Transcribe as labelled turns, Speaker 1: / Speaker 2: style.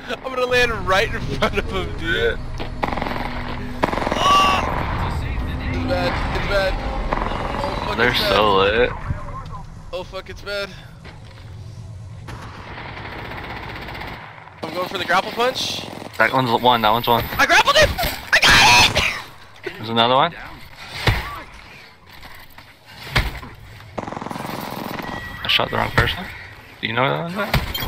Speaker 1: I'm gonna land right in front of him, dude. It's bad. It's bad. Oh, fuck,
Speaker 2: They're
Speaker 1: it's bad.
Speaker 2: so lit.
Speaker 1: Oh, fuck, it's bad. I'm going for the grapple punch.
Speaker 2: That one's one. That one's one.
Speaker 1: I grappled him! I got it!
Speaker 2: There's another one. I shot the wrong person. Do you know that?